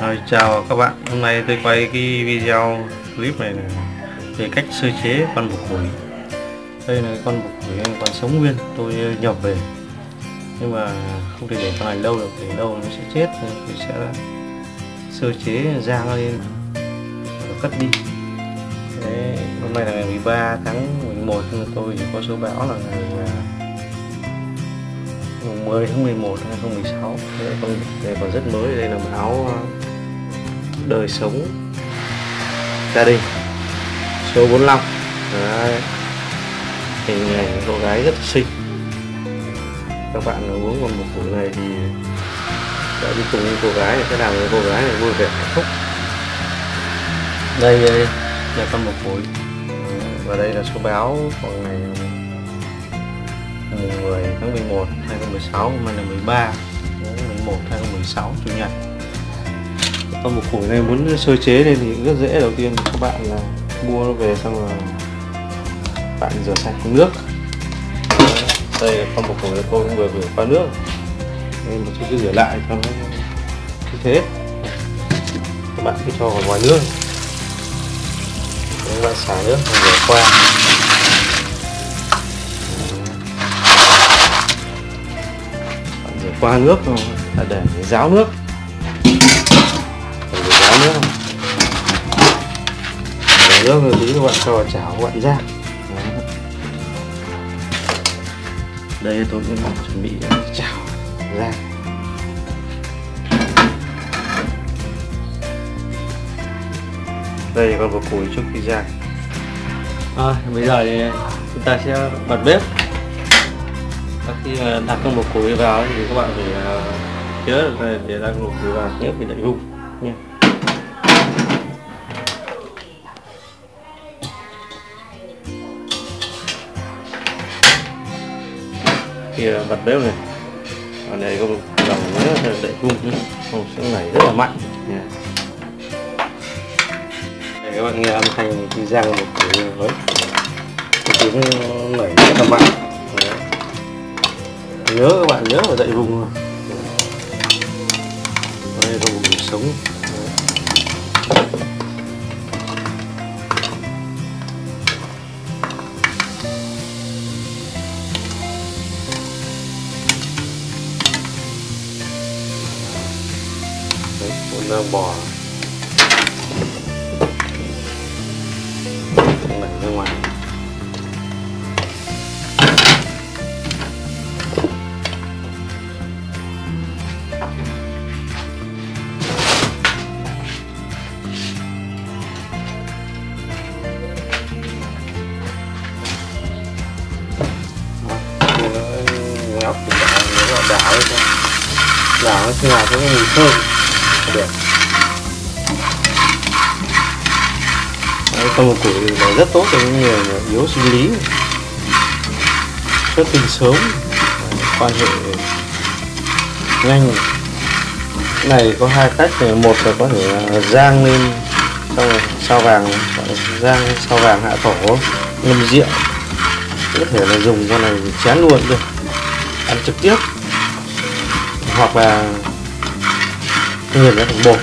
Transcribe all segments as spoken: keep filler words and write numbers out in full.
Rồi, chào các bạn, hôm nay tôi quay cái video clip này là về cách sơ chế con bồ củi. Đây là con bồ củi anh còn sống nguyên, tôi nhập về nhưng mà không thể để con này lâu được, để lâu nó sẽ chết nên tôi sẽ sơ chế rang nó lên và cất đi. Đấy, hôm nay là ngày mười ba tháng mười một nhưng tôi chỉ có số báo là ngày mười tháng mười một năm hai nghìn không trăm mười sáu. Đây còn, đây còn rất mới, đây là báo đời sống gia đình số bốn mươi lăm. Đấy, hình ảnh cô gái rất xinh. Các bạn uống con bồ củi này thì đã đi cùng với cô gái, sẽ làm cho cô gái này vui vẻ hạnh phúc. Đây, đây là con bồ củi và đây là số báo của ngày mười tháng mười một năm hai nghìn không trăm mười sáu, hôm nay là mười ba tháng mười một năm hai nghìn không trăm mười sáu, chủ nhật. Con bồ củi này muốn sơ chế lên thì rất dễ. Đầu tiên các bạn là mua nó về xong rồi bạn rửa sạch nước. Đây là con bồ củi này tôi cũng vừa rửa qua nước nên một chút cứ rửa lại cho nó như thế. Các bạn cứ cho vào ngoài nước, các bạn xả nước và rửa qua. Bạn rửa qua nước là để ráo nước. Ráo nước ráo nước rồi tí các bạn cho vào chảo, các bạn rang. Đây tôi cũng chuẩn bị chảo rang. Đây còn bồ củi trước khi rang. À, bây giờ thì chúng ta sẽ bật bếp. Khi đặt con bồ củi vào thì các bạn phải nhớ là để đặt con bồ củi vào nhớ phải đậy vung nha. Khi bật bếp này, ở này có một dòng nữa đậy vung nữa, không sẽ nảy rất là mạnh nha. Để các bạn nghe âm thanh khi rang bồ củi với cái tiếng nảy rất là mạnh. Đấy. Nhớ các bạn nhớ phải đậy vung. Đây là bồ củi sống. Đấy, con bò không nảy ra ngoài. Ngóc thì đảo, nó đảo thôi, đảo nó khi nào có cái mùi thơm được. Đấy, con bồ củi này rất tốt cho những người yếu sinh lý, xuất tinh sớm, quan hệ nhanh. Cái này có hai cách, một là có thể rang lên xong rồi sao vàng, rang sao vàng hạ thổ ngâm rượu, có thể là dùng con này chén luôn được, ăn trực tiếp, hoặc là nghiền ra thành bột.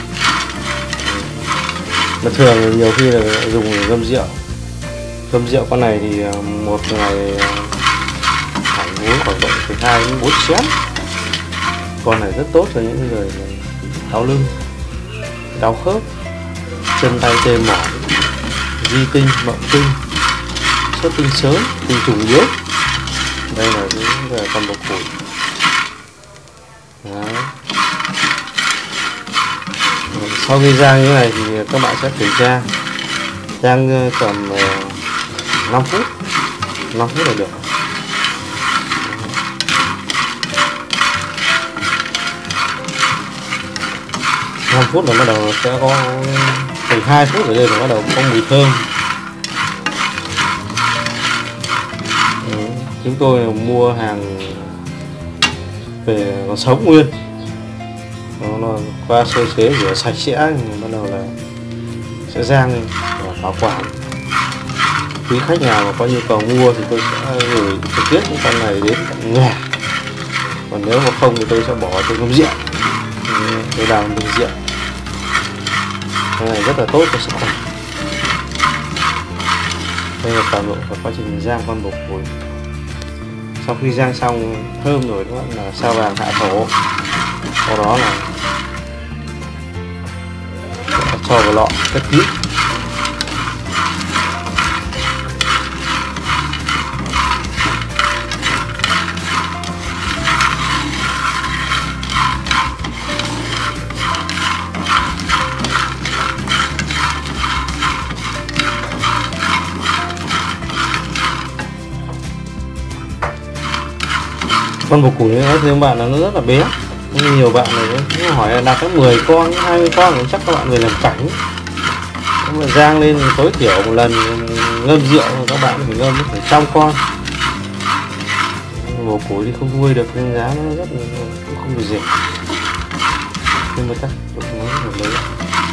Mà thường nhiều khi là dùng ngâm rượu. Ngâm rượu con này thì một ngày phải uống khoảng độ từ hai đến bốn chén. Con này rất tốt cho những người đau lưng, đau khớp, chân tay tê mỏi, di tinh, mộng tinh, xuất tinh sớm, tinh trùng yếu. Đây là những con bồ củi. Đấy. Sau khi rang như thế này thì các bạn sẽ kiểm tra, rang tầm năm phút, năm phút là được. năm phút là bắt đầu sẽ có, từ hai phút ở đây là bắt đầu có mùi thơm. Ừ, chúng tôi mua hàng về còn sống nguyên, nó là qua sơ chế rửa sạch sẽ, bắt đầu là sẽ rang lên và bảo quản. Quý khách nào mà có nhu cầu mua thì tôi sẽ gửi trực tiếp những con này đến tận nhà, còn nếu mà không thì tôi sẽ bỏ cho ngâm rượu, tôi làm bình rượu. cái này rất là tốt cho sức khỏe. Đây là toàn bộ của quá trình rang con bồ củi. Sau khi rang xong thơm rồi đó là sao vàng hạ thổ, sau đó là cho vào lọ cất kỹ. Con bồ củi nói với các bạn là nó rất là bé. Nhiều bạn này hỏi là đặt cái mười con, hai mươi con thì chắc các bạn về làm cảnh. Nếu mà rang lên tối thiểu một lần ngâm rượu các bạn phải ngâm phải trăm con. Bồ củi thì không nuôi được nên giá nó rất là cũng không được rẻ. Nhưng mà chắc được nó một lấy.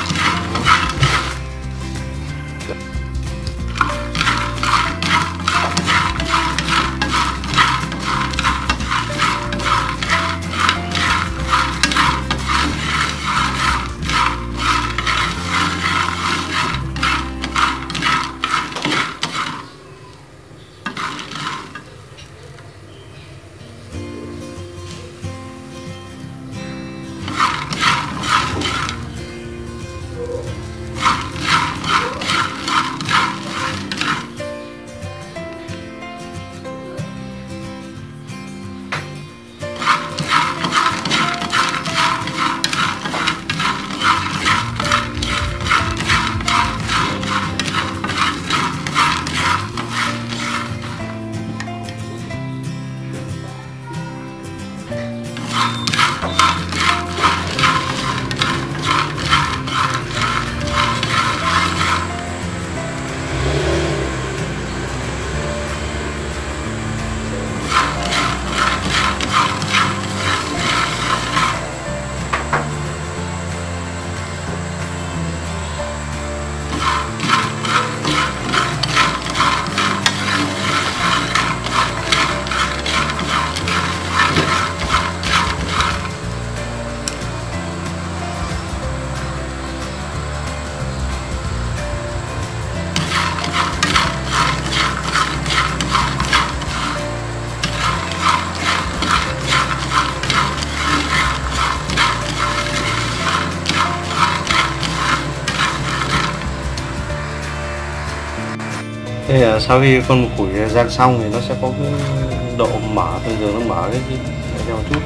Thế là sau khi con bồ củi rang xong thì nó sẽ có cái độ mở, thường thường nó mở cái cái theo chút.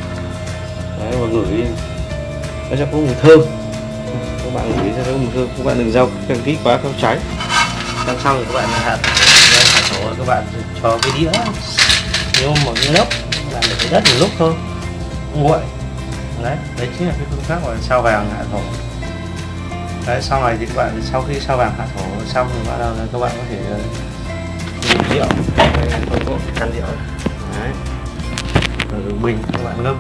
Đấy, và ngửi nó sẽ có mùi thơm. Các bạn ngửi sẽ có mùi thơm. Các bạn đừng rau càng kỹ quá không cháy. Rang xong thì các bạn hạt hạt thổ, các bạn cho cái đĩa nếu mà cái lớp các bạn để cái đất một lúc thôi, nguội. Đấy, đấy chính là cái phương pháp gọi là sao vàng hạ thổ. Đấy, sau này thì các bạn sau khi sao vàng hạ thổ xong thì bắt đầu là các bạn có thể dùng rượu, tôi có can rượu đấy, rồi dùng bình các bạn ngâm.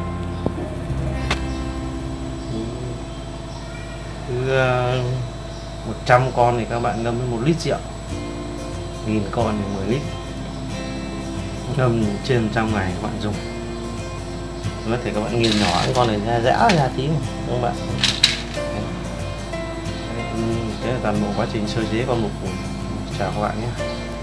Cứ một trăm con thì các bạn ngâm với một lít rượu, nghìn con thì mười lít, ngâm trên một trăm ngày các bạn dùng. Có thể các bạn nghiền nhỏ cái con này ra giã ra tí các bạn. Thế là toàn bộ quá trình sơ chế con bồ củi. Chào các bạn nhé.